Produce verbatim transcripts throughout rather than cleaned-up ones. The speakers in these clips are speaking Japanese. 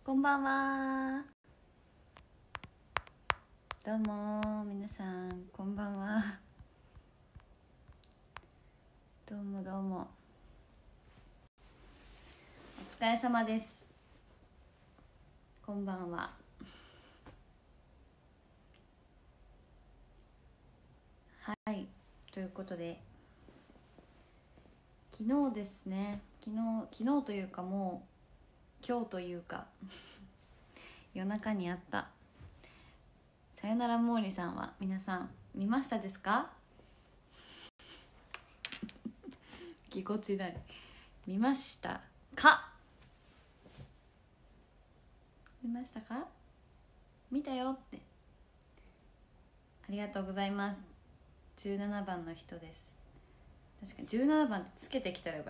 こんばんは。どうも皆さん、こんばんは。どうもどうも。お疲れ様です。こんばんは。はい、ということで、昨日ですね、昨日昨日というかもう今日というか夜中にあったさよなら毛利さんは皆さん見ましたですか？ぎこちない。見ましたか？見ましたか？見たよって。ありがとうございます。じゅうななばんの人です。確かにじゅうななばんってつけてきたらよか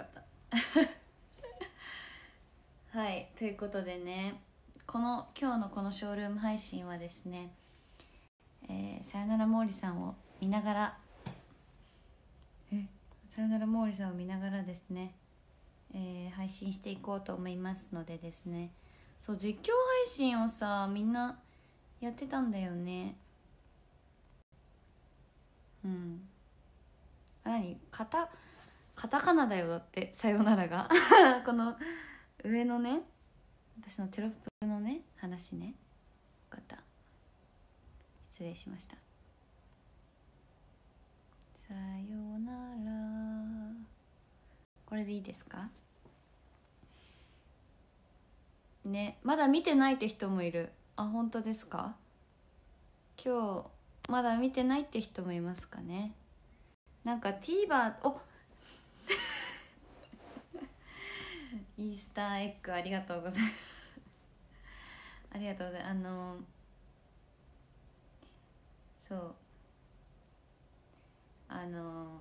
ったはい、ということでね、この今日のこのショールーム配信はですね、えー、さよなら毛利さんを見ながらえさよなら毛利さんを見ながらですね、えー、配信していこうと思いますのでですね、そう実況配信をさみんなやってたんだよね。うん。あ、何カタカタカナだよ。だってさよならがこの上のね、私のテロップのね話ね、よかった、失礼しました。さよなら、これでいいですかね。まだ見てないって人もいる。あ、本当ですか？今日まだ見てないって人もいますかね。なんか TVer おイースターエッグありがとうございますありがとうございます。あのそうあの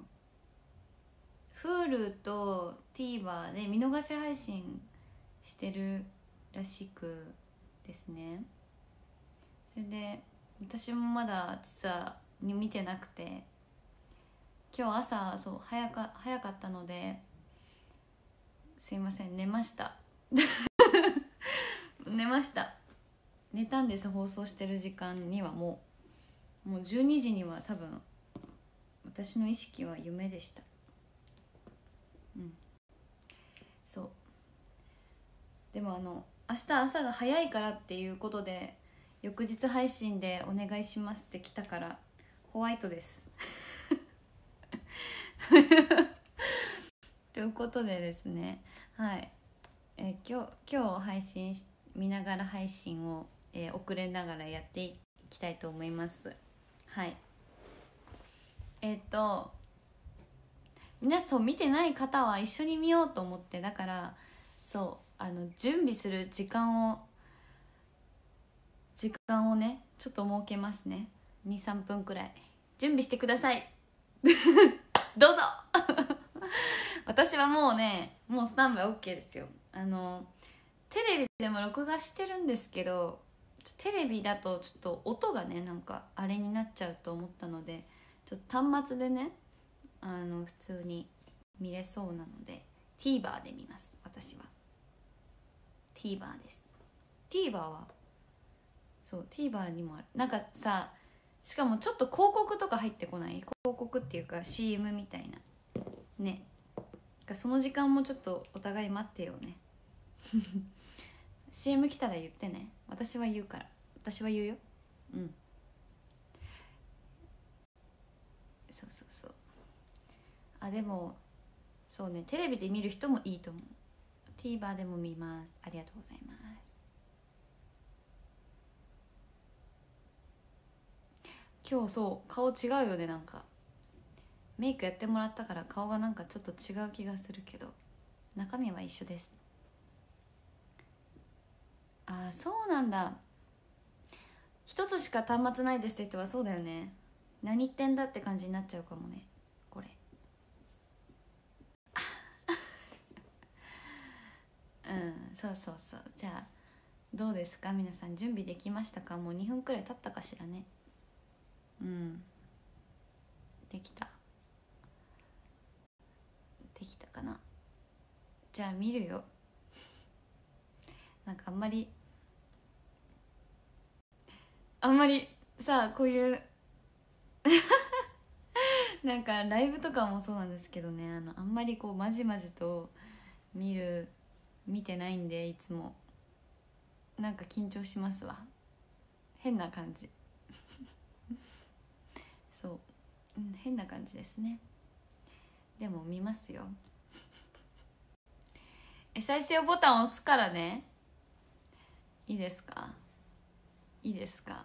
Hulu と TVer で見逃し配信してるらしくですね。それで私もまだ実は見てなくて、今日朝そう早か早かったのですいません、寝ました寝ました寝たんです。放送してる時間にはもうもうじゅうにじには多分私の意識は夢でした。うん、そうでもあの明日朝が早いからっていうことで翌日配信でお願いしますって来たからホワイトですということでですね、はい、えー、今日今日配信し見ながら配信を、えー、遅れながらやっていきたいと思います。はい、えっ、ー、と皆さん見てない方は一緒に見ようと思って、だからそうあの準備する時間を時間をねちょっと設けますね。 にさんぷんくらい準備してくださいどうぞ私はもうねもうスタンバイ OK ですよ。あのテレビでも録画してるんですけど、テレビだとちょっと音がねなんかあれになっちゃうと思ったので、ちょっと端末でねあの普通に見れそうなので TVer で見ます。私は TVer です。 TVer はそう TVer にもある。なんかさ、しかもちょっと広告とか入ってこない？広告っていうか シーエム みたいなね。その時間もちょっとお互い待ってよねシーエム 来たら言ってね。私は言うから私は言うよ。うん、そうそうそう。あ、でもそうね、テレビで見る人もいいと思う。 TVer でも見ます。ありがとうございます。今日そう顔違うよね。なんかメイクやってもらったから顔がなんかちょっと違う気がするけど中身は一緒です。ああそうなんだ。一つしか端末ないですって人はそうだよね。何言ってんだって感じになっちゃうかもねこれうんそうそうそう。じゃあどうですか皆さん、準備できましたか？もうにふんくらい経ったかしらね。うんできたできたかな。じゃあ見るよ。なんかあんまりあんまりさこういうなんかライブとかもそうなんですけどね、あのあんまりこうまじまじと見る見てないんで、いつもなんか緊張しますわ、変な感じそう、うん、変な感じですね。でも見ますよえ、再生ボタン押すからね。いいですか、いいですか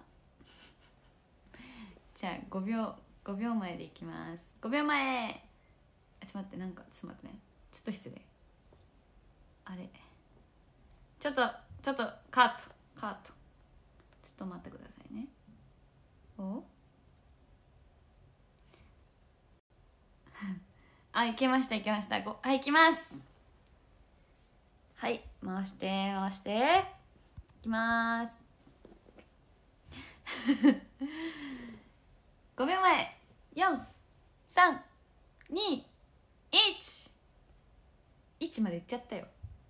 じゃあごびょうごびょうまえでいきます。ごびょうまえ。あ、ちょっと待って、なんかちょっと待ってね、ちょっと失礼。あれちょっとちょっとカットカット、ちょっと待ってくださいね。おあ、いけましたいけました。ご、はい、いきます。はい、回して回していきます。ごびょうまえ、よん、さん、に、いち。いちまでいっちゃったよ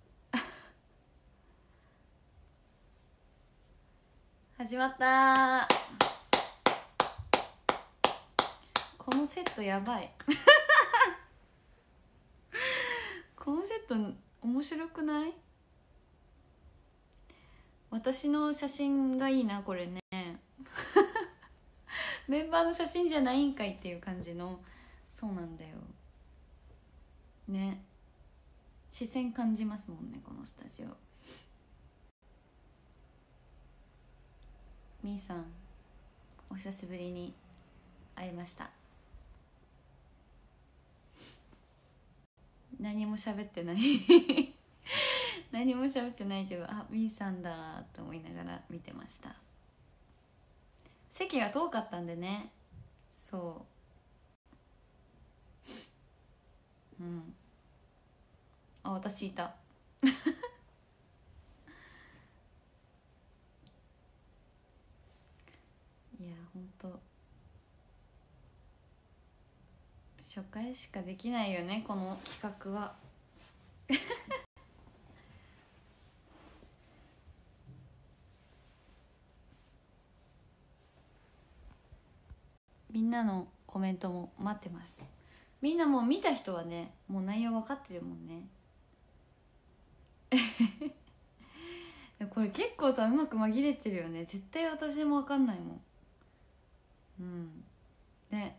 始まった。このセットやばいこのセット面白くない？私の写真がいいなこれねメンバーの写真じゃないんかいっていう感じの。そうなんだよね、視線感じますもんねこのスタジオ。みーさんお久しぶりに会いました。何も喋ってない何も喋ってないけど、あ、みーさんだと思いながら見てました。席が遠かったんでね。そううん、あ、私いたいやほんと初回しかできないよねこの企画はみんなのコメントも待ってます。みんなもう見た人はねもう内容分かってるもんねこれ結構さうまく紛れてるよね。絶対私も分かんないもん。うんね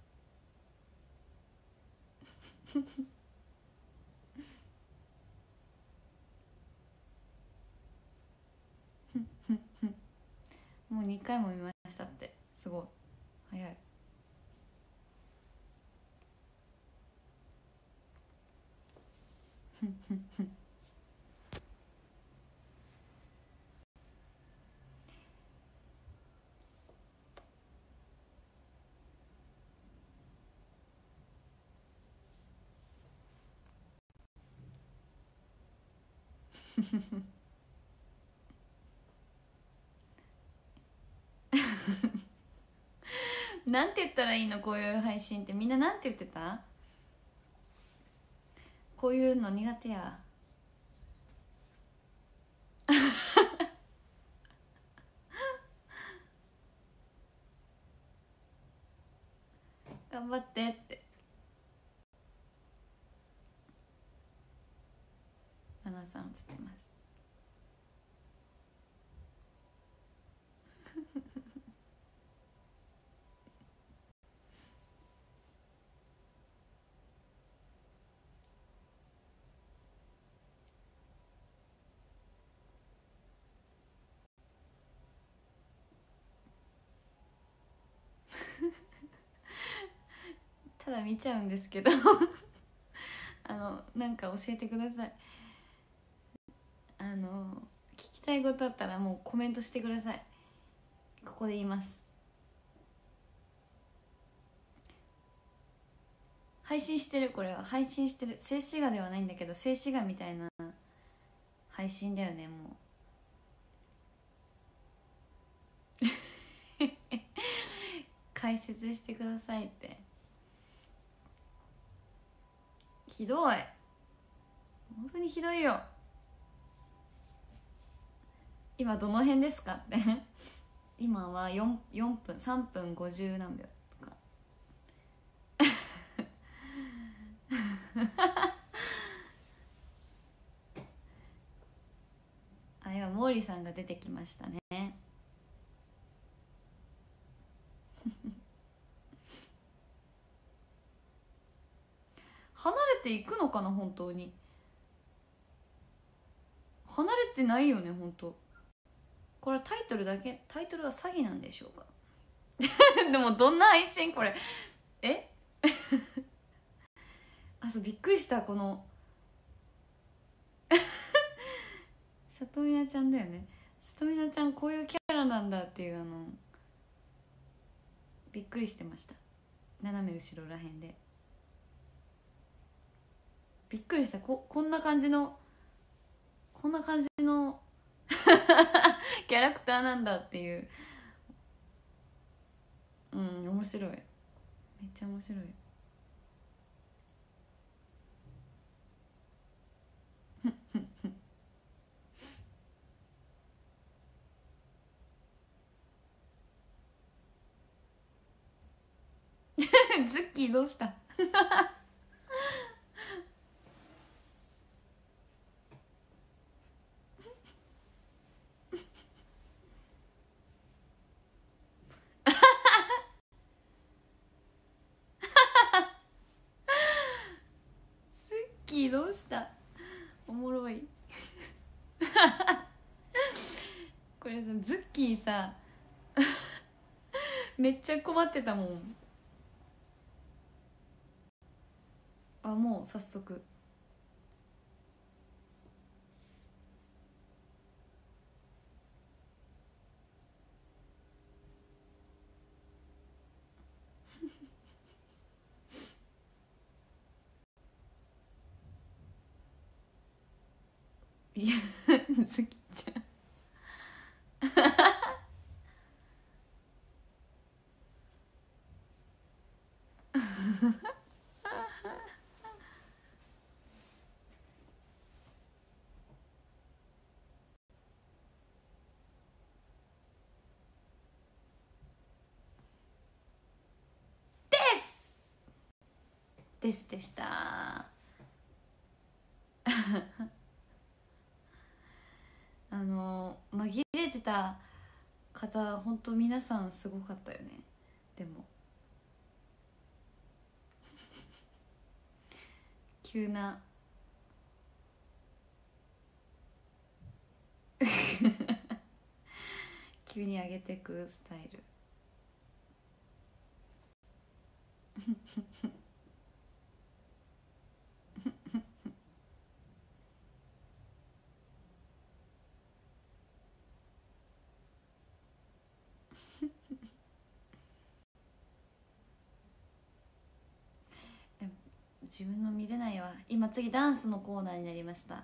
もうにかいも見ましたって、すごい早いなんて言ったらいいのこういう配信って。みんななんて言ってた？こういうの苦手や頑張ってってマナさん映ってますただ見ちゃうんですけどあのなんか教えてください。あの聞きたいことあったらもうコメントしてください。ここで言います。配信してる、これは配信してる。静止画ではないんだけど静止画みたいな配信だよね。もう解説してくださいって。ひどい、本当にひどいよ。今どの辺ですかってい今は よん, よんぷんさんぷんごじゅう何秒とかあ、今毛利さんが出てきましたね離れていくのかな、本当に離れてないよね、本当これタイトルだけ、タイトルは詐欺なんでしょうかでもどんな配信これ、えあ、そうびっくりした、この里見なちゃんだよね、里見なちゃんこういうキャラなんだっていう、あのびっくりしてました、斜め後ろらへんでびっくりした、ここんな感じのこんな感じのキャラクターなんだっていう、うん、面白い、めっちゃ面白いズッキーどうしたズッキーどうした、おもろいこれさ、ズッキーさめっちゃ困ってたもん。あ、もう早速いやズッキーちゃんですですでしたあの紛れてた方、本当皆さんすごかったよね。でも急な急に上げてくスタイル自分の見れないわ。今次ダンスのコーナーになりました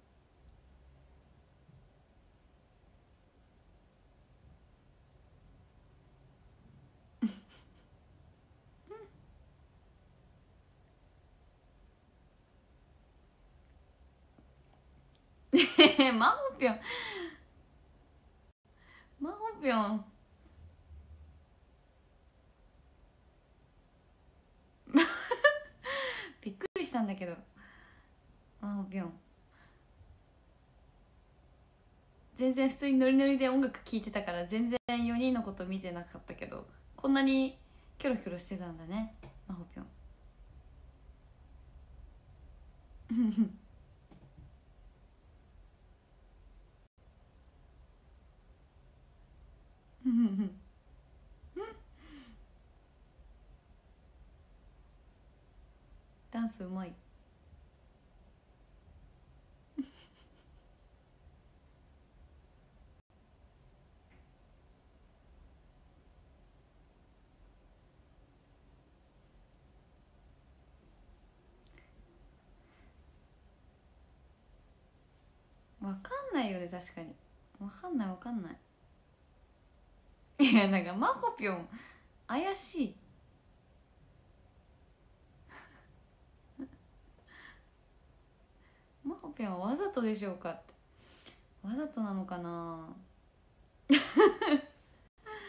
マホぴょんマホぴょんびっくりしたんだけど、マホぴょん全然普通にノリノリで音楽聴いてたから全然よにんのこと見てなかったけど、こんなにキョロキョロしてたんだね、マホぴょんダンスうまい。わかんないよね、確かにわかんないわかんない。いや、なんかマホぴょん怪しい。マホぴょんはわざとでしょうかって。わざとなのかな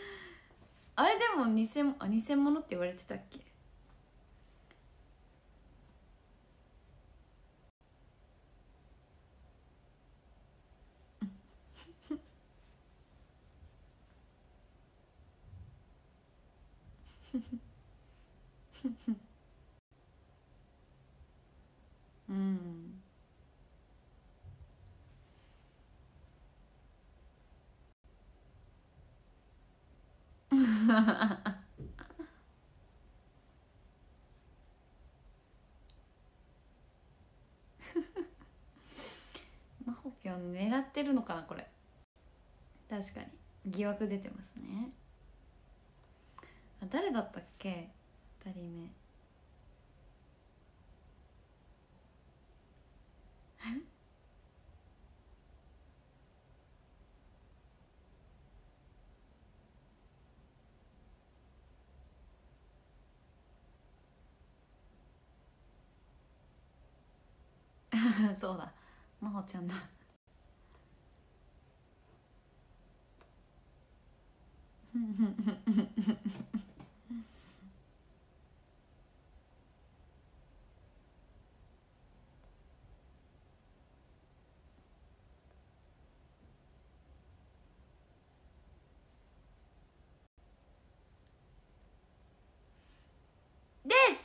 モン偽物、あ、偽物って言われてたっけ？うん。マホピョン狙ってるのかなこれ。確かに疑惑出てますね。あ、誰だったっけふたりめ。そうだ、まほちゃんだ。です。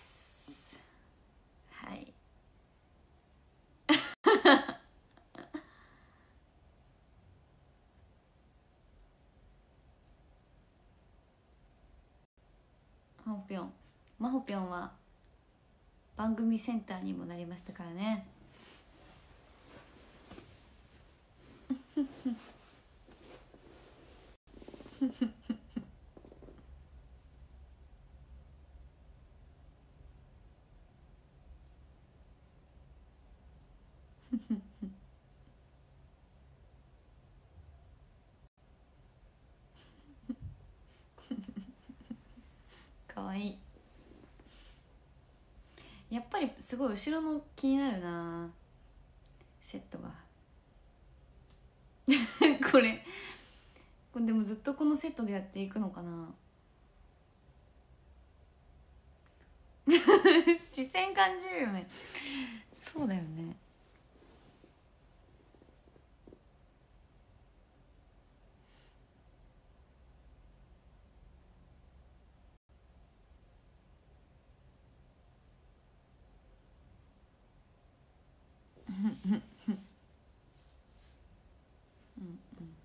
はい。マホぴょん、マホぴょんは番組センターにもなりましたからね。かわいい。やっぱりすごい後ろの気になるな、セットが。これこれでもずっとこのセットでやっていくのかな。視線感じるよね。そうだよね。うん、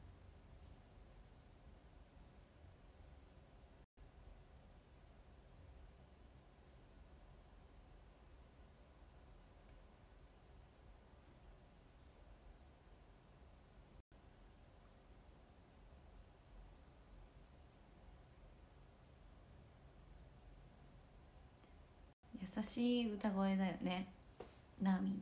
優しい歌声だよね、ナーミンって。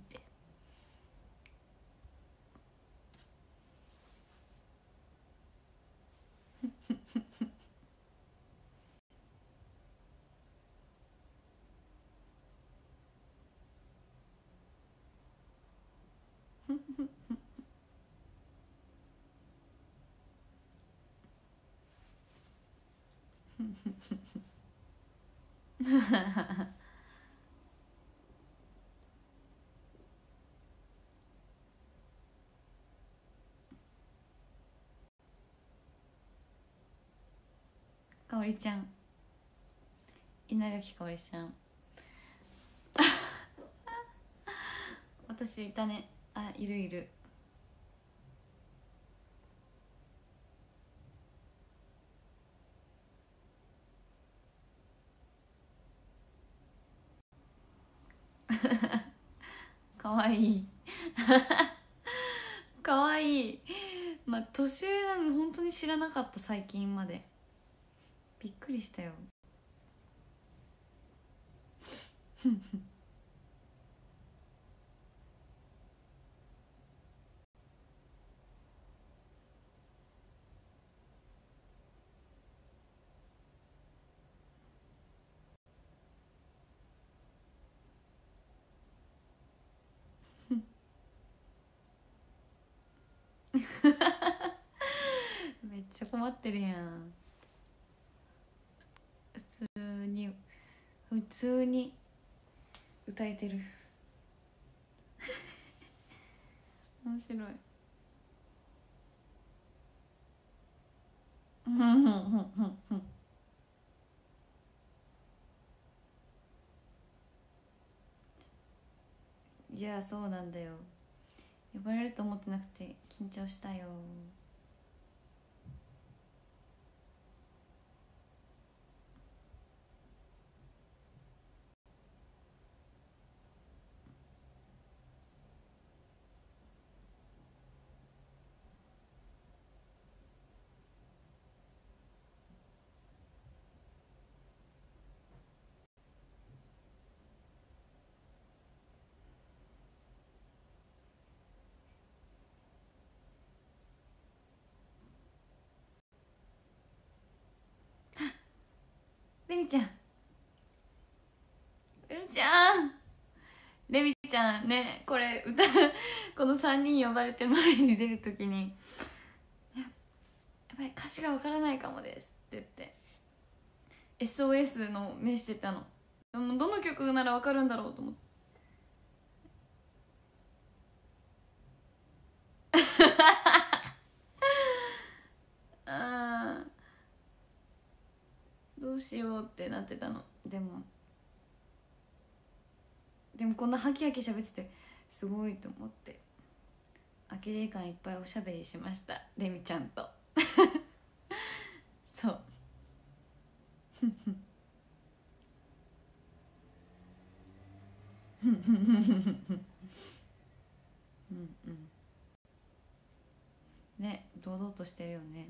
かおりちゃん、稲垣かおりちゃん。私いたね。あ、いるいる。かわいい。かわいい。まあ年上なのに本当に知らなかった、最近まで。びっくりしたよ。めっちゃ困ってるやん。 普通に歌えてる面白いいやそうなんだよ、呼ばれると思ってなくて緊張したよ。レミちゃんレミちゃんレミちゃんね、これ歌このさんにん呼ばれて前に出るときに「やばい歌詞がわからないかもです」って言って エスオーエス の目してたの。でもどの曲ならわかるんだろうと思ってあーどうしようってなってたの。でもでもこんなハキハキ喋っててすごいと思って空き時間いっぱいおしゃべりしました、レミちゃんとそううんうんね、堂々としてるよね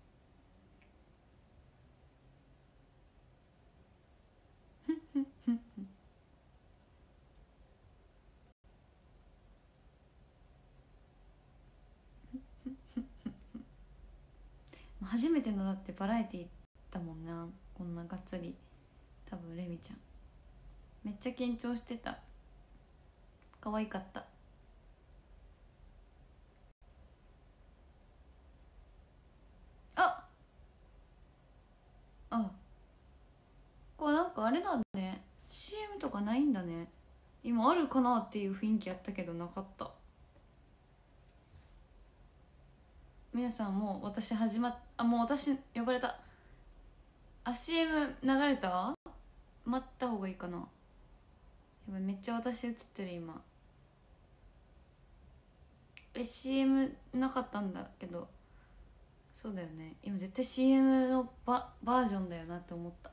初めてのだってバラエティーだもんな、こんながっつり。多分レミちゃんめっちゃ緊張してた。可愛かった。ああこれなんかあれだね、 シーエム とかないんだね。今あるかなっていう雰囲気やったけどなかった。皆さんもう私始まっあもう私呼ばれた。あ シーエム 流れた。待った方がいいかな。やばいめっちゃ私映ってる今。え シーエム なかったんだけど。そうだよね、今絶対 シーエム のババージョンだよなって思った。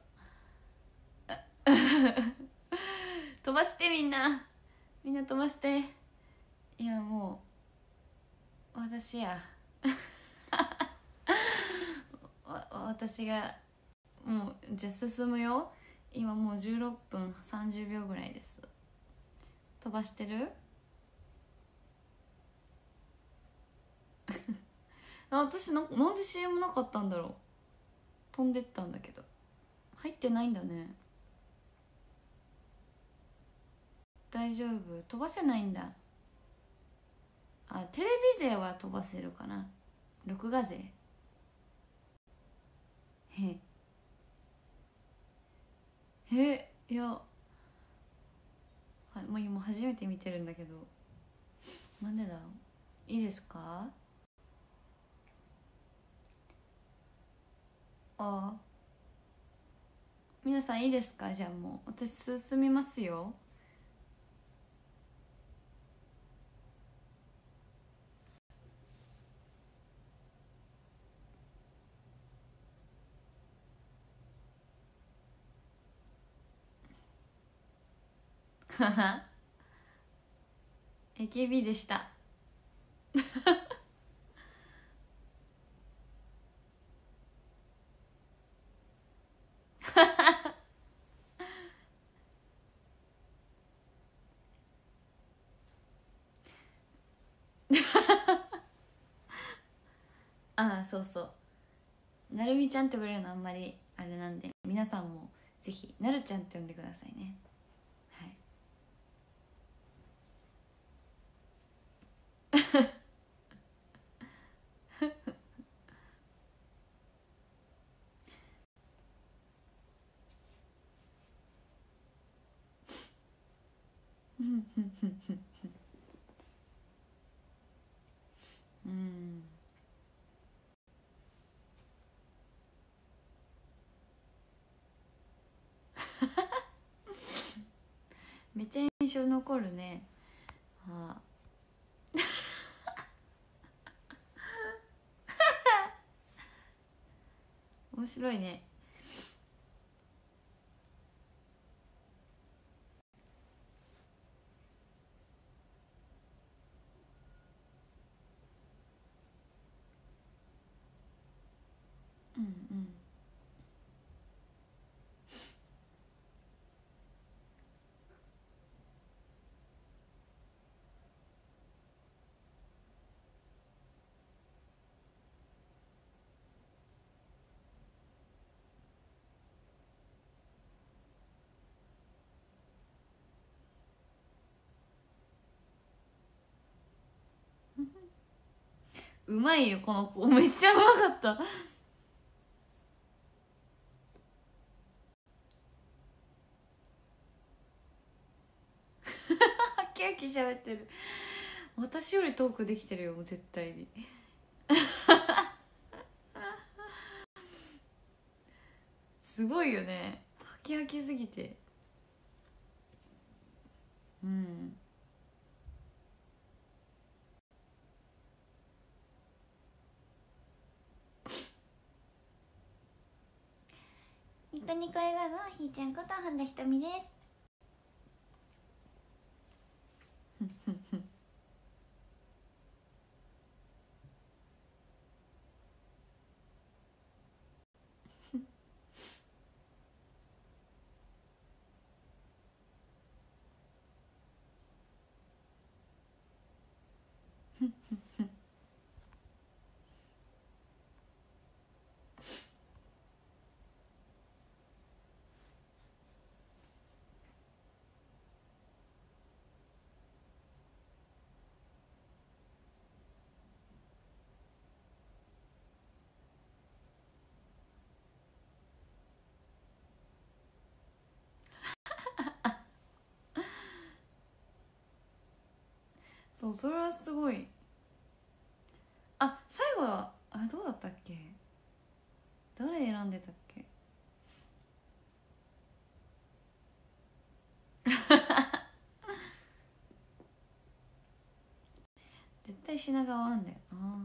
飛ばしてみんなみんな飛ばして。いやもう私やわ私がもうじゃあ進むよ。今もうじゅうろっぷんさんじゅうびょうぐらいです。飛ばしてるあ私ななんで シーエム なかったんだろう。飛んでったんだけど入ってないんだね。大丈夫飛ばせないんだ。あテレビ勢は飛ばせるかな。録画勢へえいやはもう今初めて見てるんだけどなんでだろう。いいですか。あ皆さんいいですか。じゃあもう私進みますよ。はは エーケービー でしたああそうそうなるみちゃんって呼ばれるのあんまりあれなんで皆さんもぜひなるちゃんって呼んでくださいね。はいうん。めっちゃ印象残るね。ああ。面白いね。うんうん。うまいよこの子、めっちゃうまかった。ハキハキ喋ってる。私よりトークできてるよ絶対に。すごいよね、ハキハキすぎて。うん。ニコニコ笑顔のひーちゃんこと本田ひとみです。そう、それはすごい。あ、最後はあどうだったっけ、誰選んでたっけ。絶対品川あんだよな。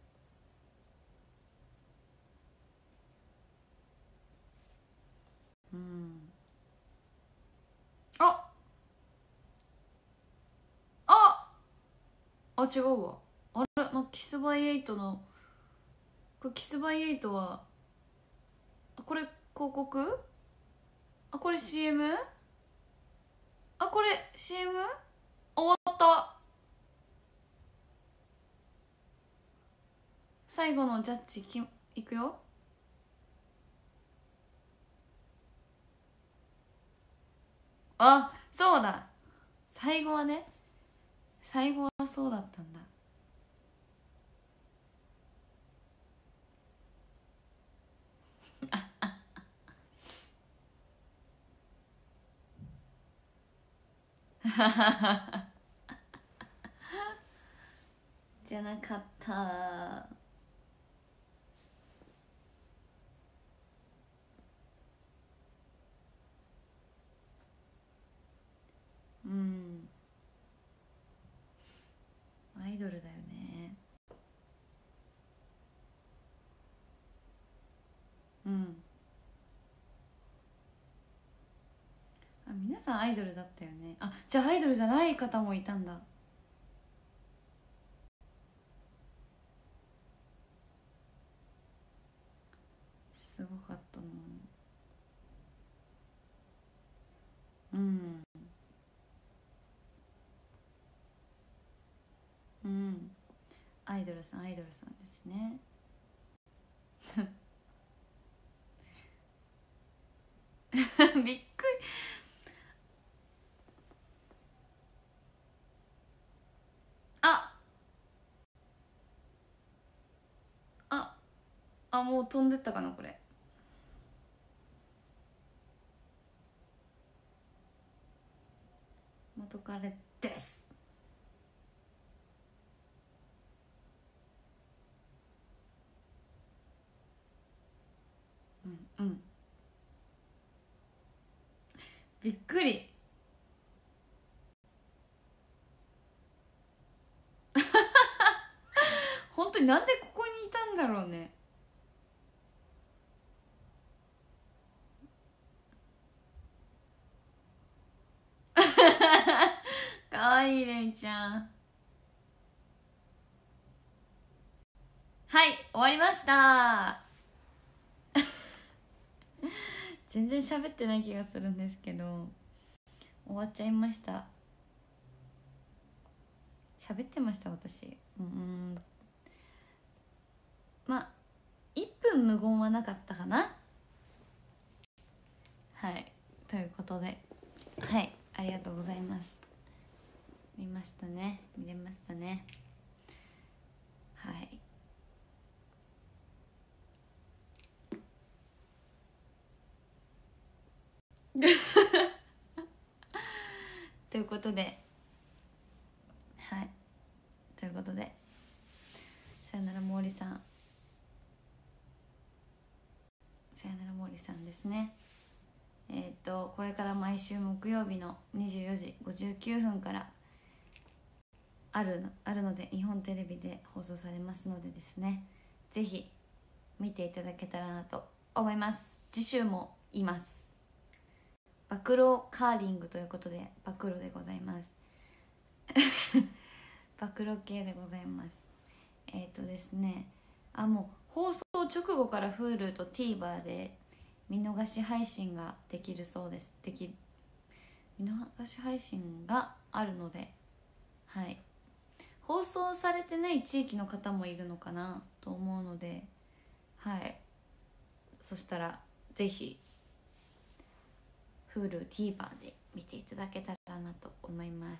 うん。あああ、違うわ。あれのキスバイエイトの、これキスバイエイトは、あこれ広告、あこれ シーエム、 あこれ シーエム 終わった。最後のジャッジきいくよ。あ、そうだ、最後はね、最後はそうだったんだ。じゃなかった。うん、アイドルだよね。うん。あ、皆さんアイドルだったよね。あ、じゃあアイドルじゃない方もいたんだ。すごかったな。うん。うん。アイドルさん、アイドルさんですね。びっくり。あああ、もう飛んでったかなこれ。 元彼です。うんうん、びっくり。本当になんでここにいたんだろうね。かわいいレミちゃん。はい、終わりました。全然喋ってない気がするんですけど終わっちゃいました。喋ってました私。うん、まあいっぷん無言はなかったかな。はいということで、はいありがとうございます。見ましたね、見れましたね。はいということで、はいということで、さよなら毛利さん、さよなら毛利さんですね。えっ、ー、とこれから毎週木曜日のにじゅうよじごじゅうきゅうふんからあるあるので、日本テレビで放送されますのでですね、ぜひ見ていただけたらなと思います。次週もいます。暴露カーリングということで暴露でございます暴露系でございます。えっ、ー、とですね、あもう放送直後から Hulu と TVer で見逃し配信ができるそうです。でき見逃し配信があるので、はい放送されてない地域の方もいるのかなと思うので、はいそしたらぜひ Hulu、TVer で見ていただけたらなと思います。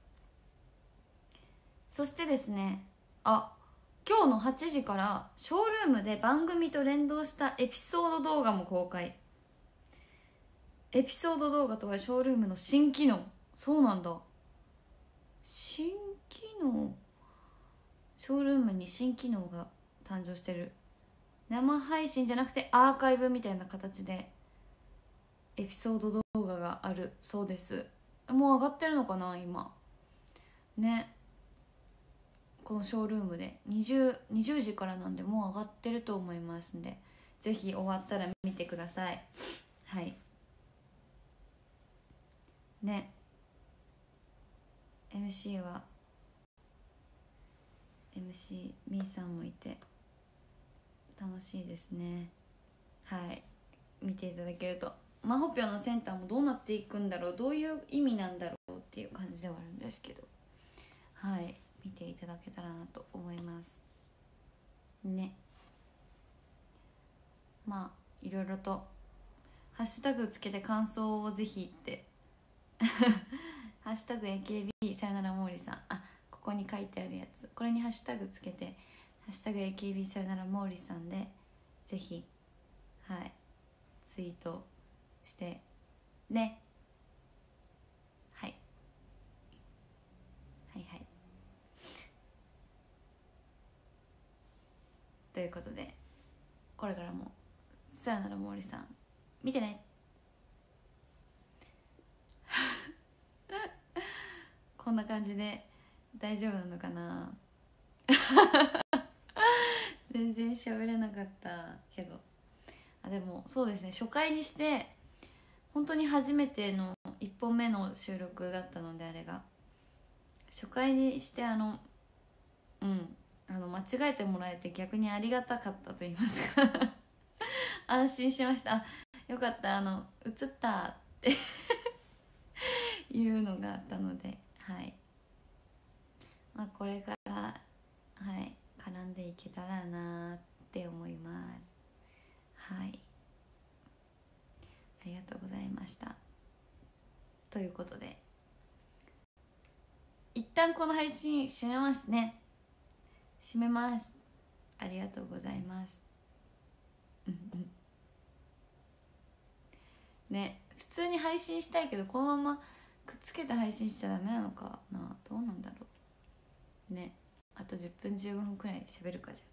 そしてですね、あ今日のはちじからショールームで番組と連動したエピソード動画も公開。エピソード動画とはショールームの新機能。そうなんだ、新機能。ショールームに新機能が誕生してる。生配信じゃなくてアーカイブみたいな形でエピソード動画があるそうです。もう上がってるのかな今ね。このショールームで にじゅう, にじゅうじからなんで、もう上がってると思いますんで、ぜひ終わったら見てください。はいね。 エムシー は エムシー みーさんもいて楽しいですね。はい見ていただけると、まほぴょのセンターもどうなっていくんだろう、どういう意味なんだろうっていう感じではあるんですけど、はい見ていただけたらなと思いますね。まあいろいろとハッシュタグつけて感想をぜひってハッシュタグ エーケービー さよなら毛利さん、あここに書いてあるやつ、これにハッシュタグつけてハッシュタグ エーケービー さよなら毛利さんでぜひはいツイートしてね。はいはいはいということで、これからもさよなら毛利さん見てねこんな感じで大丈夫なのかな全然喋れなかったけど、あでもそうですね、初回にして本当に初めてのいっぽんめの収録だったので、あれが初回にしてあのうんあの間違えてもらえて逆にありがたかったと言いますか安心しました。あよかった、あの映ったっていうのがあったので、はいまあこれからはい絡んでいけたらなって思います。はいありがとうございました。ということで一旦この配信締めますね。締めます。ありがとうございます。ね普通に配信したいけど、このままくっつけて配信しちゃダメなのかな、どうなんだろうね。あとじゅっぷんじゅうごふんくらい喋るか。じゃ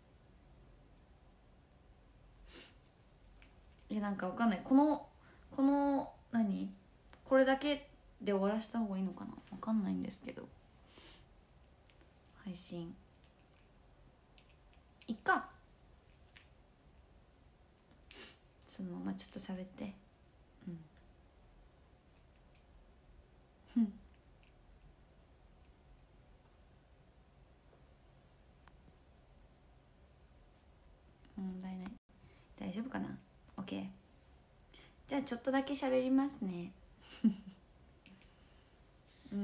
いやなんかわかんない、このこの何これだけで終わらした方がいいのかな、わかんないんですけど、配信いっか、そのままちょっと喋って。うん問題ない、大丈夫かな。 OK、 じゃあちょっとだけ喋りますねうん、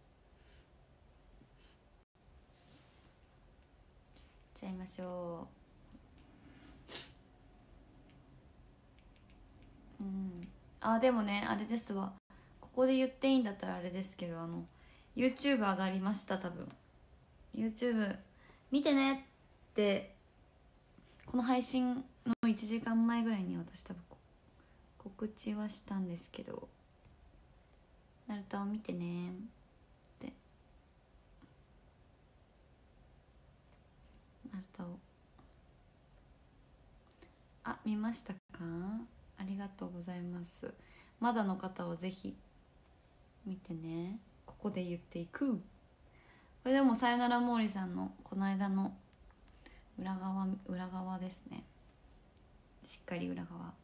じゃあいましょう。うん、あでもねあれですわ、ここで言っていいんだったらあれですけど、あの YouTube 上がりました。多分 YouTube 見てねって、この配信のいちじかんまえぐらいに私多分告知はしたんですけど、ナルトを見てねって、ナルトをあ見ましたか、ありがとうございます。まだの方はぜひ見てね。ここで言っていく、これでもさよなら毛利さんのこの間の裏側裏側ですね、しっかり裏側。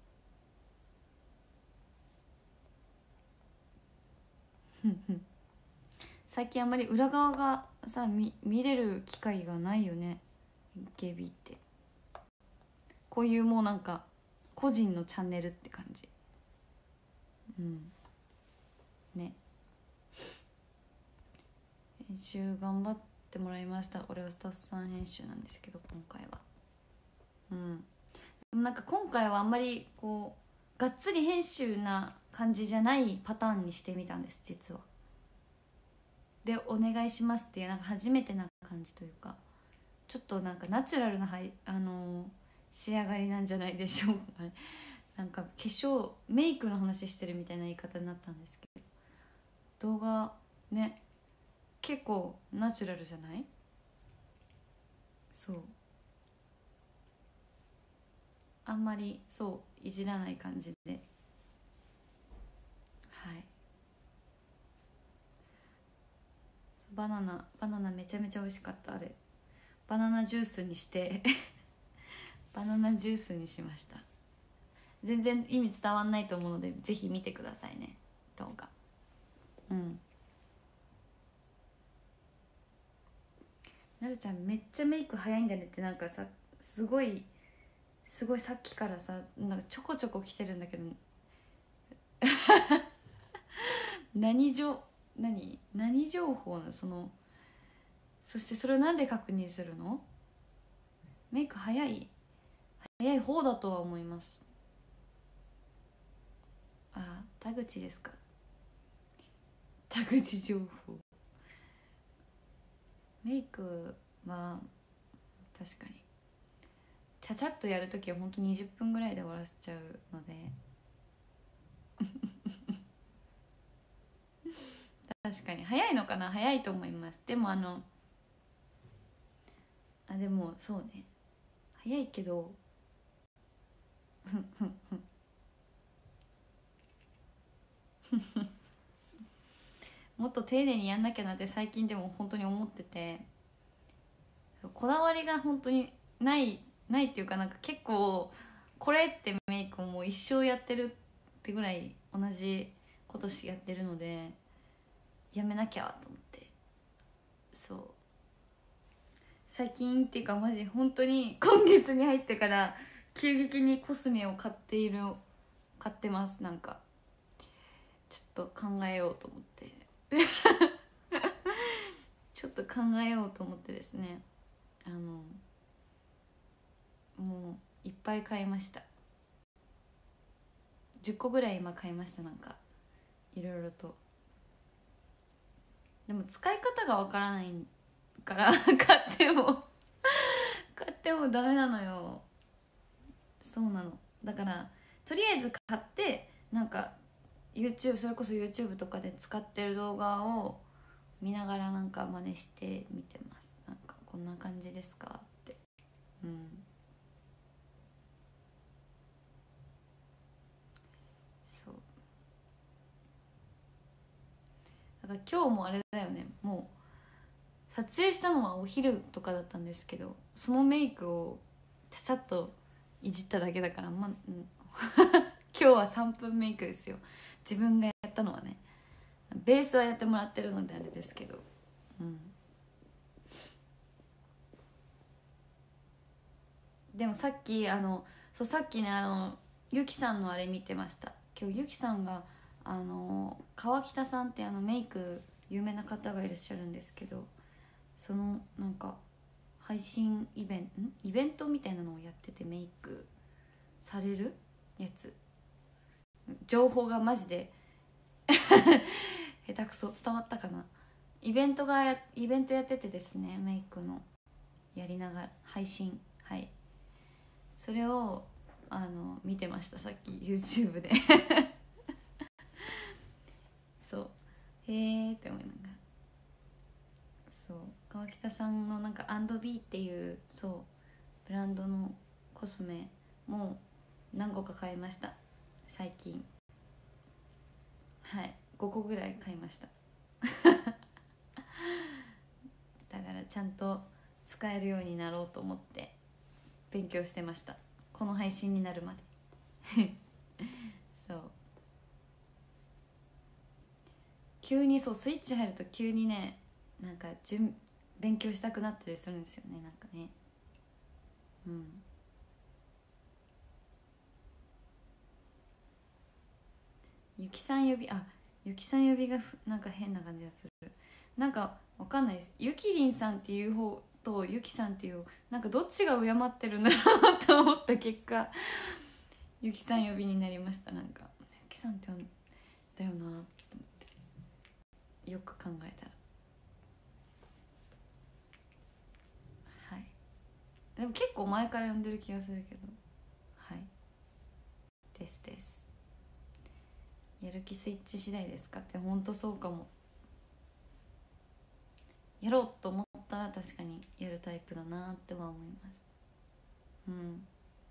最近あんまり裏側がさ 見, 見れる機会がないよね エーケービー って。こういうもうなんか個人のチャンネルって感じ。うんね、編集頑張ってもらいました。俺はスタッフさん編集なんですけど今回は。うん、なんか今回はあんまりこうがっつり編集な感じじゃないパターンにしてみたんです実は。でお願いしますっていうなんか初めてな感じというか、ちょっとなんかナチュラルな、はい、あのー、仕上がりなんじゃないでしょうかなんか化粧メイクの話してるみたいな言い方になったんですけど、動画ね結構ナチュラルじゃない？そうあんまりそういじらない感じで、はいバナナバナナめちゃめちゃ美味しかった。あれバナナジュースにしてバナナジュースにしました。全然意味伝わんないと思うのでぜひ見てくださいね動画。うんなるちゃんめっちゃメイク早いんだねってなんかさすごいすごいさっきからさなんかちょこちょこ来てるんだけど何情何何情報なのその。そしてそれをなんで確認するの？メイク早い早い方だとは思います。あ田口ですか。田口情報メイクは確かにちゃちゃっとやるときは本当にじゅっぷんぐらいで終わらせちゃうので確かに早いのかな、早いと思います。でもあのあでもそうね早いけどもっと丁寧にやんなきゃなって最近でも本当に思ってて、こだわりが本当にないないっていうかなんか結構これってメイクをもう一生やってるってぐらい同じことしやってるのでやめなきゃと思って。そう最近っていうかマジ本当に今月に入ってから急激にコスメを買っている買ってます。なんかちょっと考えようと思ってちょっと考えようと思ってですね、あのもういっぱい買いました。じゅっこぐらい今買いました。なんかいろいろと。でも使い方がわからないから買っても買ってもダメなのよ。そうなの。だからとりあえず買ってなんか YouTube それこそ YouTube とかで使ってる動画を見ながらなんか真似してみてます。なんかこんな感じですかって。うん、そうだから今日もあれだよね、もう撮影したのはお昼とかだったんですけど、そのメイクをちゃちゃっといじっただけだから、まあ、うん、今日はさんぷんメイクですよ。自分がやったのはね、ベースはやってもらってるのであれですけど、うん、でもさっきあのそうさっきね、あのゆきさんのあれ見てました。今日ゆきさんがあの川北さんってあのメイク有名な方がいらっしゃるんですけど、そのなんか配信イベントんイベントみたいなのをやってて、メイクされるやつ、情報がマジで下手くそ伝わったかな。イベントがやイベントやっててですね、メイクのやりながら配信、はい、それをあの見てました、さっき YouTube でそうへーって思いながら、そう川北さんのなんか アンドビー っていうそうブランドのコスメも何個か買いました最近。はい、ごこぐらい買いましただからちゃんと使えるようになろうと思って勉強してました、この配信になるまでそう急にそうスイッチ入ると急にね、なんか順勉強したくなったりするんですよね、なんかね。うん、ゆきさん呼び、あ、ゆきさん呼びがふなんか変な感じがする。なんかわかんないです、ゆきりんさんっていう方とゆきさんっていう、なんかどっちが敬ってるんだろうと思った結果ゆきさん呼びになりました。なんかゆきさんってだよなと思って、よく考えたら、はい、でも結構前から呼んでる気がするけど、はいですです。やる気スイッチ次第ですかって、ほんとそうかも。やろうと思ったら確かにやるタイプだなっては思います。うん、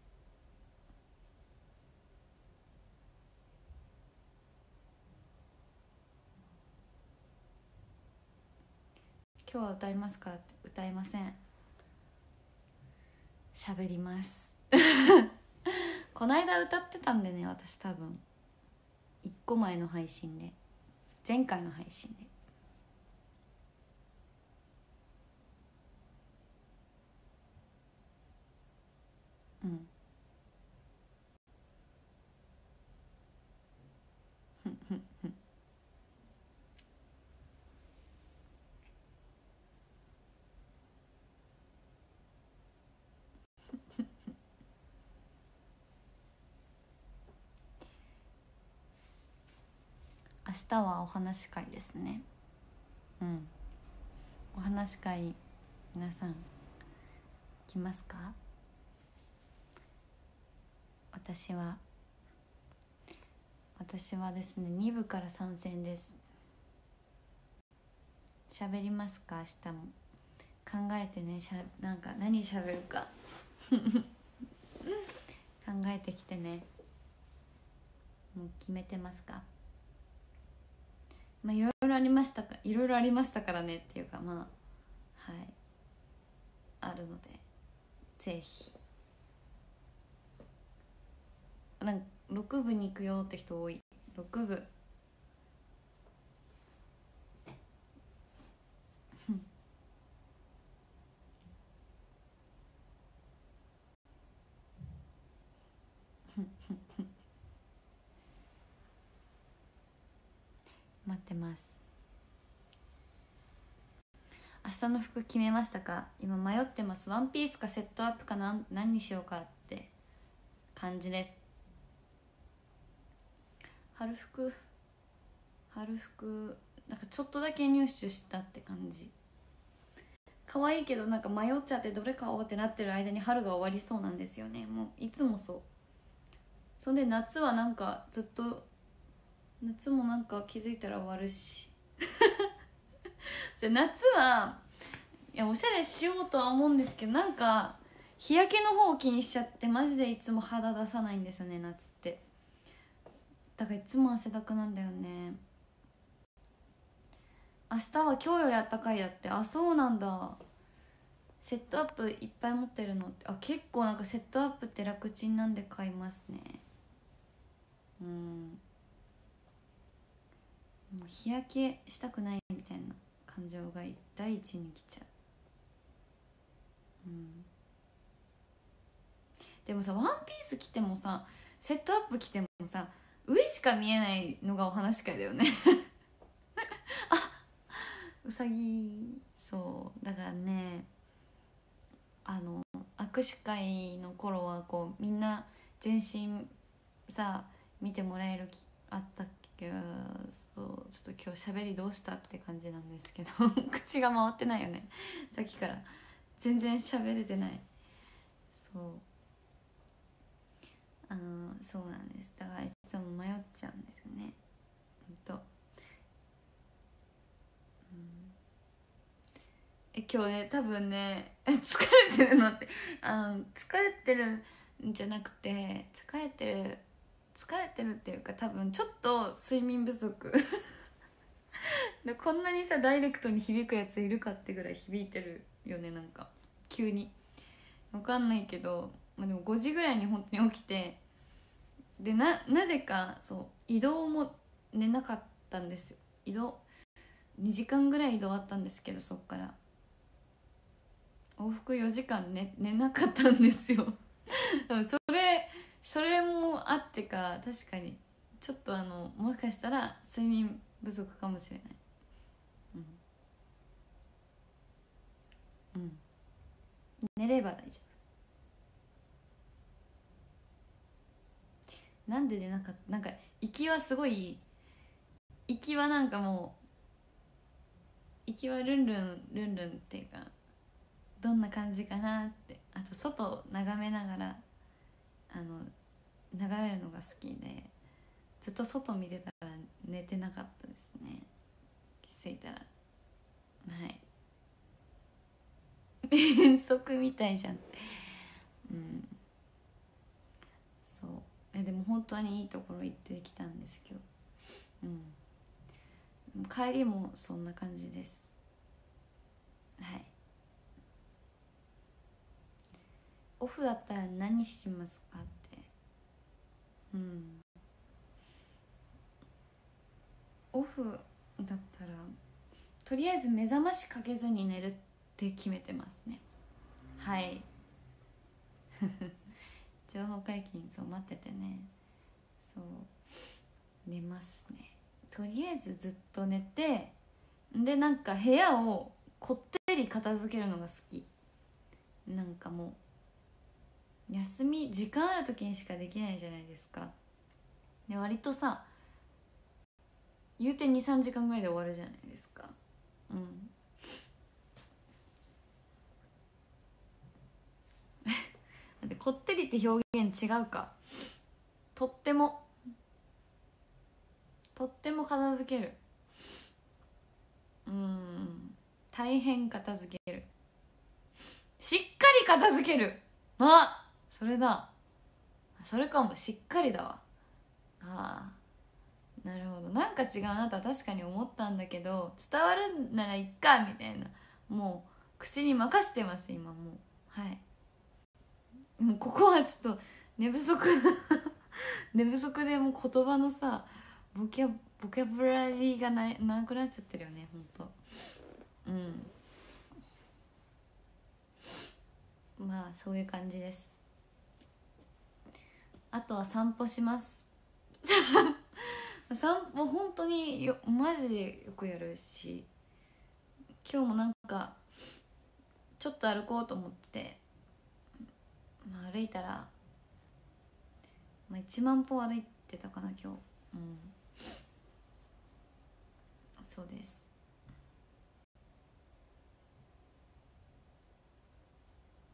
今日は歌いますかって、歌いません。喋りますこの間歌ってたんでね、私多分いっこまえの配信で、前回の配信で、うん明日はお話し会ですね。うん、お話し会皆さん来ますか？私は私はですね、に部から参戦です。喋りますか？明日も考えてね、しゃなんか何喋るか考えてきてね。もう決めてますか？まあいろいろありましたかいろいろありましたからねっていうか、まあはいあるので、ぜひ。なんかろく部に行くよって人多い。ろく部待ってます。明日の服決めましたか？今迷ってます。ワンピースかセットアップかな、何にしようかって感じです。春服春服なんかちょっとだけ入手したって感じ。可愛いけどなんか迷っちゃって、どれ買おうってなってる間に春が終わりそうなんですよね。もういつもそう。そんで夏はなんかずっと夏もなんか気づいたら終わるし夏はいやおしゃれしようとは思うんですけど、なんか日焼けの方を気にしちゃってマジでいつも肌出さないんですよね夏って。だからいつも汗だくなんだよね。明日は今日よりあったかいやって。あ、そうなんだ。セットアップいっぱい持ってるのって。あ、結構なんかセットアップって楽ちんなんで買いますね。うん、もう日焼けしたくないみたいな感情が第一に来ちゃう。うん、でもさ、ワンピース着てもさ、セットアップ着てもさ、上しか見えないのがお話し会だよねあ、うさぎ。そうだからね、あの握手会の頃はこうみんな全身さ見てもらえるきあったけど、そうちょっと今日喋りどうしたって感じなんですけど口が回ってないよねさっきから全然喋れてない。そう、あのそうなんです。だからいつも迷っちゃうんですよね。ほんと、うん、え今日ね多分ね疲れてるのってあの疲れてるんじゃなくて、疲れてる疲れてるっていうか多分ちょっと睡眠不足でこんなにさダイレクトに響くやついるかってぐらい響いてるよね。なんか急に分かんないけど、まあ、でもごじぐらいに本当に起きて、でななぜかそう移動も寝なかったんですよ。移動にじかんぐらい移動あったんですけど、そっから往復よじかん寝寝なかったんですよでもそれそれもあってか確かにちょっとあのもしかしたら睡眠不足かもしれない。うん、うん、寝れば大丈夫。なんで寝なかった、なんか行きはすごい、行きはなんかもう行きはルンルンルンルンっていうか、どんな感じかなって、あと外を眺めながらあの眺めるのが好きで、ずっと外見てたら寝てなかったですね。気づいたら、はい遠足みたいじゃん。うん、そう、えでも本当にいいところ行ってきたんです今日。うん、帰りもそんな感じです。はい。オフだったら何しますかって。うん、オフだったらとりあえず目覚ましかけずに寝るって決めてますね。はい情報解禁、そう待っててね。そう寝ますね。とりあえずずっと寝て、でなんか部屋をこってり片付けるのが好き。なんかもう休み時間ある時にしかできないじゃないですか。で割とさ言うてにさんじかんぐらいで終わるじゃないですか。うんでこってりって表現違うか。とってもとっても片付ける。うん、大変片付ける。しっかり片付ける。あ、それだ。それかも、しっかりだわ。ああ、なるほど。なんか違うなとは確かに思ったんだけど、伝わるんならいっかみたいな、もう口に任せてます今もう。はい、もうここはちょっと寝不足寝不足でもう言葉のさボキャボキャブラリーがななくなっちゃってるよねほんと。うん、まあそういう感じです。あとは散歩します散歩本当によマジでよくやるし、今日もなんかちょっと歩こうと思って、まあ、歩いたら、まあ、いちまん歩歩いてたかな今日。うん、そうです。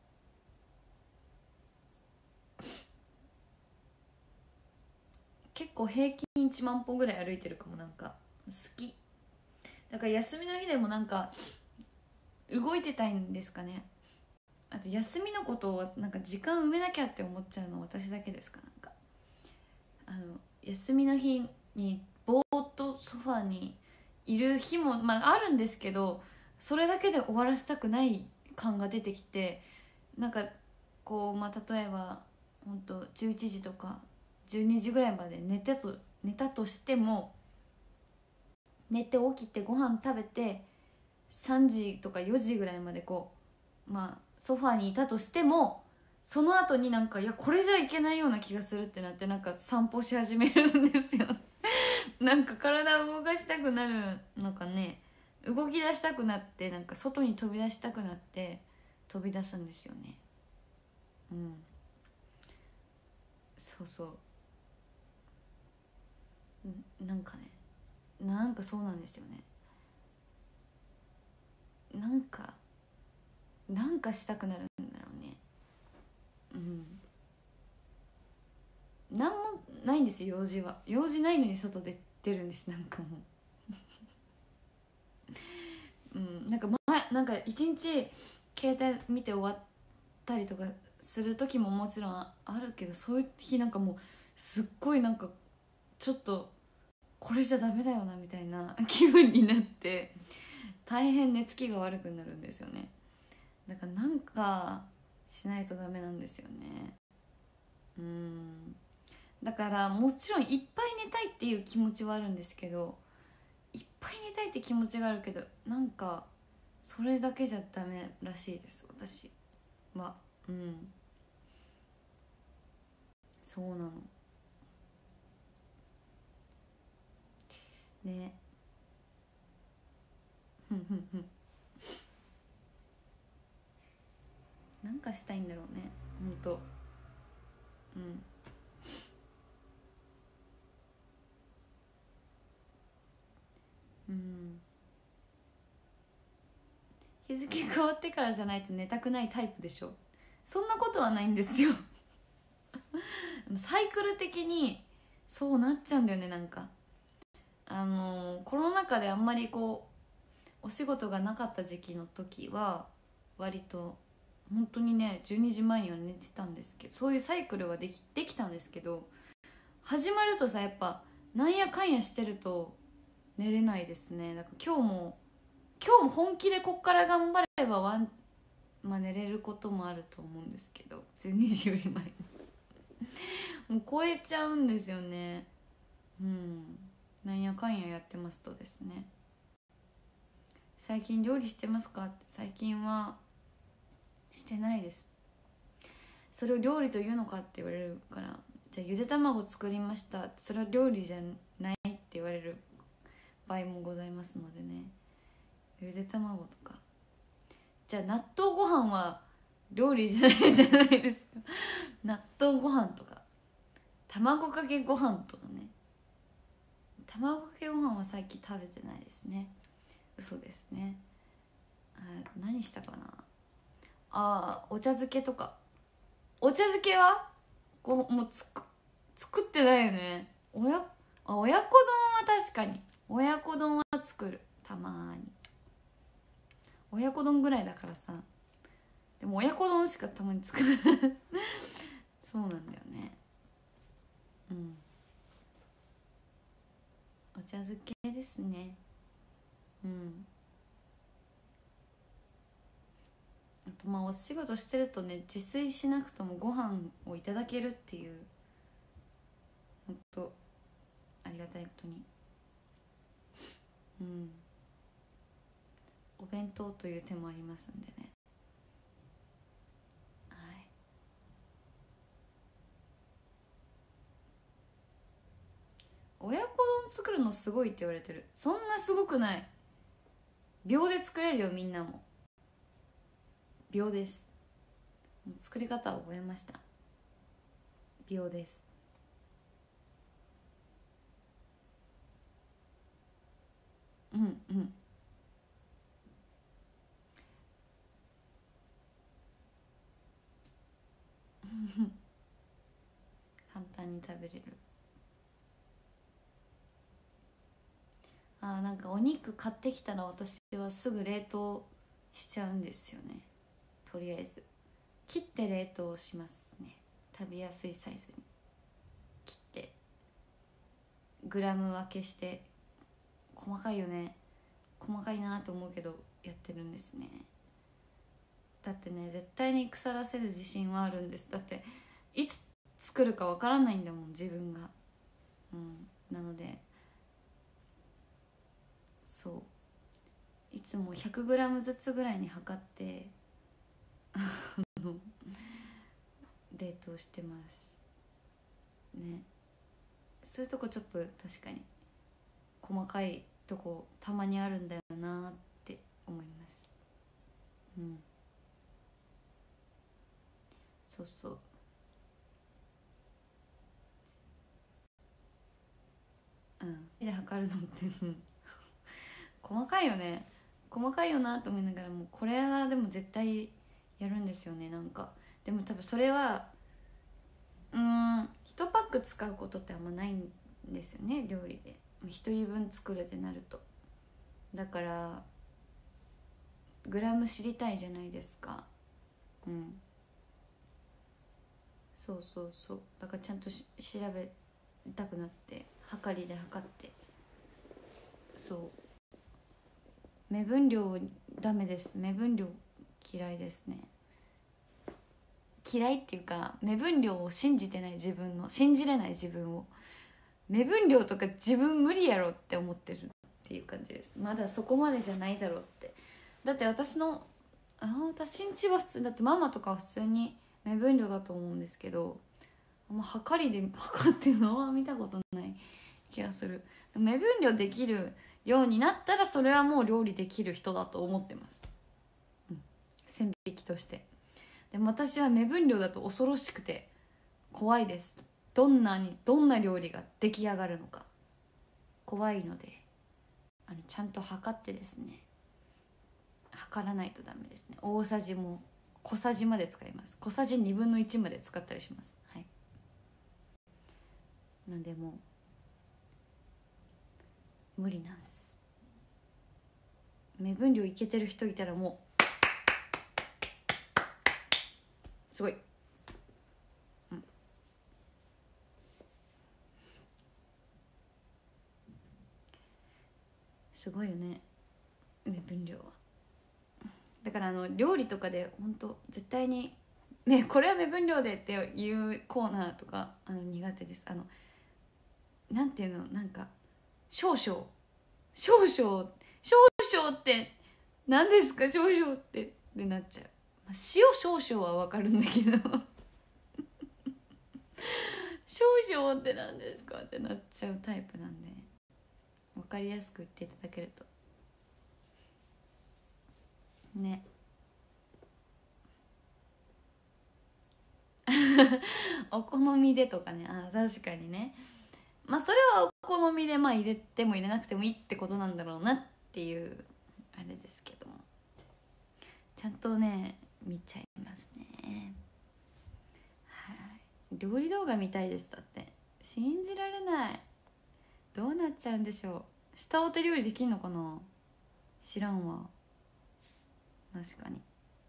結構平均いちまん歩ぐらい歩いてるかも。なんか好きだから休みの日でもなんか動いてたいんですかね。あと休みのことをなんか時間埋めなきゃって思っちゃうの私だけですか。なんかあの休みの日にぼーっとソファーにいる日も、まあ、あるんですけど、それだけで終わらせたくない感が出てきて、なんかこう、まあ、例えば本当じゅういちじとかじゅうにじぐらいまで寝たと寝たとしても、寝て起きてご飯食べてさんじとかよじぐらいまでこう、まあ、ソファーにいたとしても、その後になんかいやこれじゃいけないような気がするってなって、なんか散歩し始めるんですよなんか体を動かしたくなるのかね、動き出したくなって、なんか外に飛び出したくなって飛び出すんですよね。うん、そうそう、なんかね、なんかそうなんですよね。なんかなんかしたくなるんだろうね。うん、なんもないんですよ、用事は。用事ないのに外出てるんです。なんかもう、うん、なんか前なんか一日携帯見て終わったりとかする時ももちろんあるけど、そういう日なんかもうすっごいなんかちょっとこれじゃダメだよなみたいな気分になって大変寝つきが悪くなるんですよね。だからなんかしないとダメなんですよね。うん、だからもちろんいっぱい寝たいっていう気持ちはあるんですけど、いっぱい寝たいって気持ちがあるけど、なんかそれだけじゃダメらしいです私は。うん、そうなのね。ふんふんふん、なんかしたいんだろうね、ほんと。うん、うん、日付変わってからじゃないと寝たくないタイプでしょ。そんなことはないんですよサイクル的にそうなっちゃうんだよね。なんかあのーコロナ禍であんまりこうお仕事がなかった時期の時は割と本当にねじゅうにじまえには寝てたんですけど、そういうサイクルはできできたんですけど、始まるとさやっぱなんやかんやしてると寝れないですね。だから今日も今日も本気でこっから頑張ればワン、まあ、寝れることもあると思うんですけど、じゅうにじより前にもう超えちゃうんですよね。うん、なんやかんややってますとですね。最近料理してますかって、最近はしてないです。それを料理というのかって言われるから、じゃあゆで卵作りました、それは料理じゃないって言われる場合もございますのでね。ゆで卵とか、じゃあ納豆ご飯は料理じゃないじゃないですか納豆ご飯とか卵かけご飯とかね。卵かけご飯は最近食べてないですね。嘘ですね。あ、何したかなあ、お茶漬けとか。お茶漬けはこうもうつく作ってないよね。親あ親子丼は確かに親子丼は作る、たまに。親子丼ぐらいだからさ。でも親子丼しかたまに作るそうなんだよね。うん、お茶漬けですね。うん、あとまあお仕事してるとね、自炊しなくともご飯をいただけるっていう、ほんとありがたいことに。うん、お弁当という手もありますんでね。はい、親子丼作るのすごいって言われてる。そんなすごくない。秒で作れるよ、みんなも。秒です。作り方を覚えました。秒です。うんうん。簡単に食べれる。 あ、なんかお肉買ってきたら私はすぐ冷凍しちゃうんですよね。とりあえず切って冷凍しますね。食べやすいサイズに切ってグラム分けして。細かいよね、細かいなと思うけどやってるんですね。だってね、絶対に腐らせる自信はあるんです。だっていつ作るかわからないんだもん自分が。うんなのでそういつも ひゃくグラム ずつぐらいに測って冷凍してますね。そういうとこちょっと確かに細かいとこたまにあるんだよなって思います。うんそうそううん手で測るのって細かいよね。細かいよなと思いながらもこれはでも絶対やるんですよね。なんかでも多分それはうーんいちパック使うことってあんまないんですよね料理で。ひとりぶん作るってなると。だからグラム知りたいじゃないですか。うんそうそうそう。だからちゃんとし調べたくなって測りで測って。そう目分量ダメです。目分量嫌いですね。嫌いっていうか目分量を信じてない自分の信じれない自分を。目分量とか自分無理やろって思ってるっていう感じです。まだそこまでじゃないだろうって。だって私のあ私んちは普通だってママとかは普通に目分量だと思うんですけど、あんま測りで測ってるのは見たことない気がする。目分量できるようになったらそれはもう料理できる人だと思ってます、うん、線引きとして。でも私は目分量だと恐ろしくて怖いです。どんなにどんな料理が出来上がるのか怖いので、あのちゃんと測ってですね、測らないとダメですね。大さじも小さじまで使います。小さじにぶんのいちまで使ったりします。はい。なんでもう無理なんす。目分量いけてる人いたらもうすごい、うん、すごいよね目分量は。だからあの料理とかで本当絶対にねこれは目分量でっていうコーナーとかあの苦手です。あのなんていうの、なんか少々少々少々って何ですか少々ってってなっちゃう、まあ、塩少々は分かるんだけど少々って何ですかってなっちゃうタイプなんで、分かりやすく言っていただけるとねお好みでとかね。あ確かにね。まあそれはお好みでまあ入れても入れなくてもいいってことなんだろうなっていうあれですけども、ちゃんとね見ちゃいますね。はい、料理動画見たいです。だって信じられない。どうなっちゃうんでしょう。下お手料理できんのかな、知らんわ。確かに。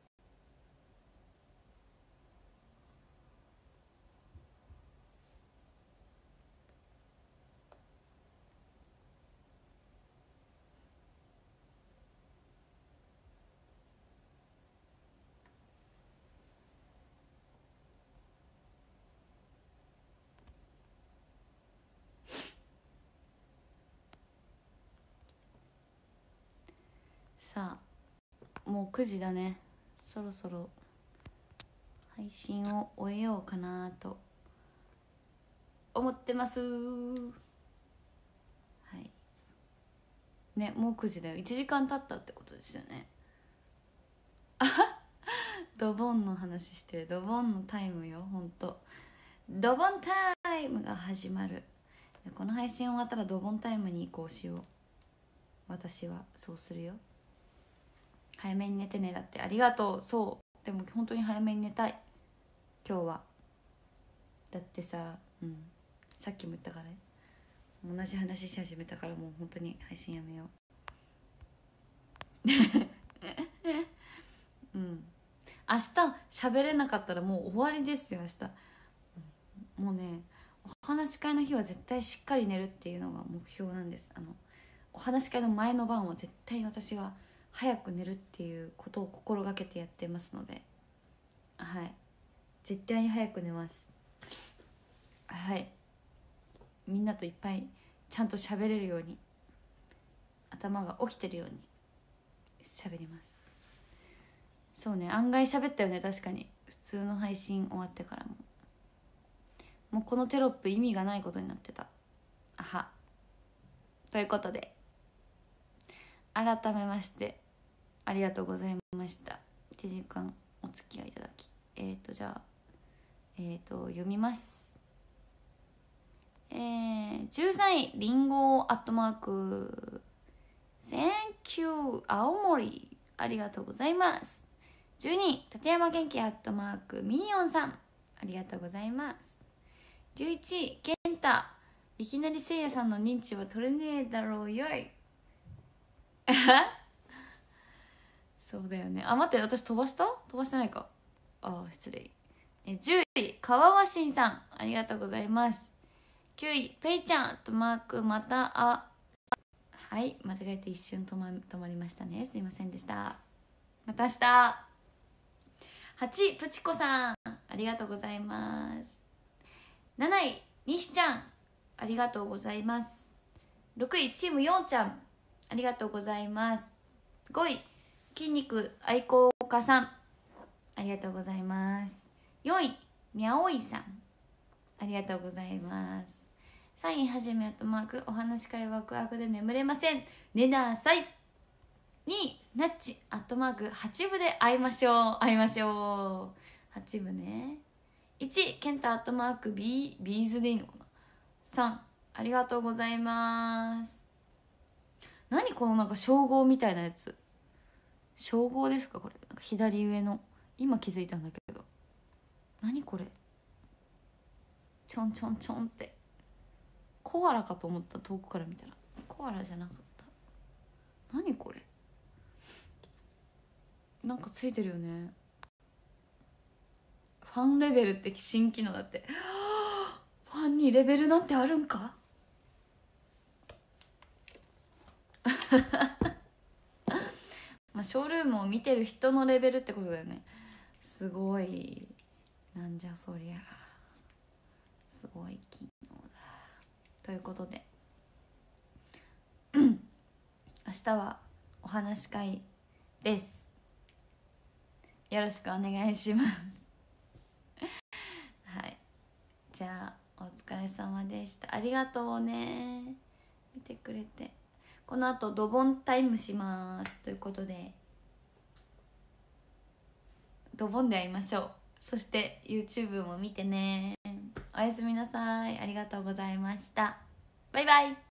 さあもうくじだね。そろそろ配信を終えようかなと思ってます。はいね、もうくじだよ。いちじかん経ったってことですよね。ドボンの話してる。ドボンのタイムよ。ほんとドボンタイムが始まる。この配信終わったらドボンタイムに移行しよう。私はそうするよ。早めに寝てね。だってありがとう。そうでも本当に早めに寝たい今日は。だってさ、うん、さっきも言ったからね、 同じ話し始めたからもう本当に配信やめよううん明日喋れなかったらもう終わりですよ。明日もうね、お話し会の日は絶対しっかり寝るっていうのが目標なんです。あのお話し会の前の晩は絶対私は早く寝るっていうことを心がけてやってますので、はい絶対に早く寝ます。はい、みんなといっぱいちゃんと喋れるように、頭が起きてるように喋ります。そうね、案外喋ったよね。確かに普通の配信終わってからももうこのテロップ意味がないことになってた。あは。ということで改めましてありがとうございました。いちじかんお付き合いいただき、えっ、ー、とじゃあえっ、ー、と読みます。えー、じゅうさんいりんごアットマーク Thank you 青森ありがとうございます。じゅうにい立山元気アットマークミニオンさんありがとうございます。じゅういちい健太いきなりせいやさんの認知は取れねえだろうよいそうだよね。あ待って、私飛ばした飛ばしてないか。ああ失礼。えじゅうい川和新さんありがとうございます。きゅういペイちゃんアットマークまたあはい間違えて一瞬止ま止まりましたね、すいませんでした。また明日。はちいプチコさんありがとうございます。なない西ちゃんありがとうございます。ろくいチームよんちゃんありがとうございます。ごい筋肉愛好家さんありがとうございます。よんいみゃおいさんありがとうございます。さんいはじめアットマークお話し会ワクワクで眠れません寝なさい。にいナッチアットマークはちぶで会いましょう会いましょうはちぶね。いちいケンタアットマークビービーズでいいのかな。さんありがとうございます。何このなんか称号みたいなやつ、称号ですかこれ。なんか左上の今気づいたんだけど何これ、ちょんちょんちょんってコアラかと思った。遠くから見たらコアラじゃなかった。何これ、なんかついてるよね。ファンレベルって新機能だってファンにレベルなんてあるんかまあショールームを見てる人のレベルってことだよね。すごい、なんじゃそりゃ、すごい機能だ。ということで明日はお話し会です。よろしくお願いしますはいじゃあお疲れ様でした。ありがとうね見てくれて。この後ドボンタイムしますということでドボンで会いましょう。そして YouTube も見てね。おやすみなさい。ありがとうございました。バイバイ。